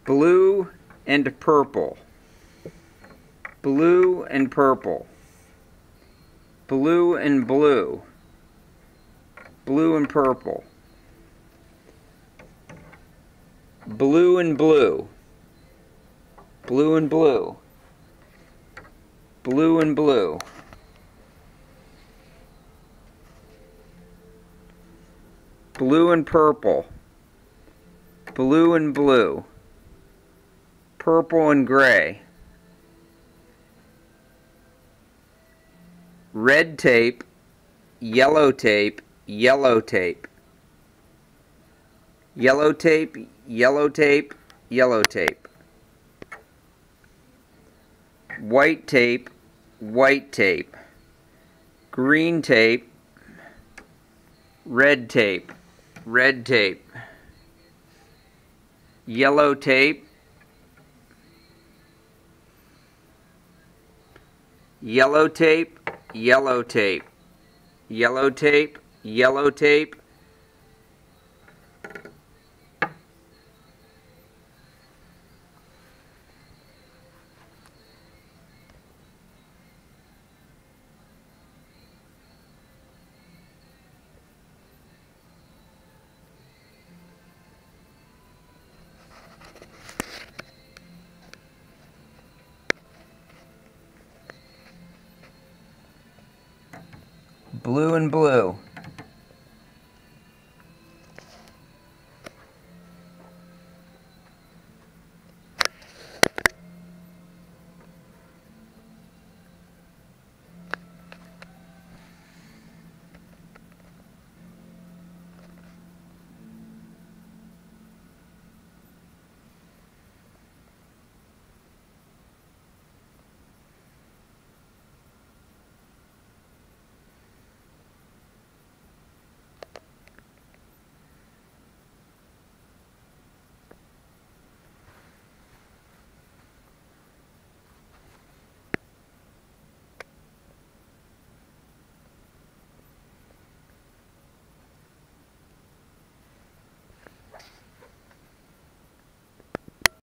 blue and purple, blue and purple, blue and blue, blue and purple, blue and blue, blue and blue, blue and blue, blue and purple, blue and blue, purple and gray, red tape, yellow tape, yellow tape, yellow tape, yellow tape, yellow tape, white tape, white tape, green tape, red tape, red tape, yellow tape, yellow tape, yellow tape, yellow tape, yellow tape, blue and blue,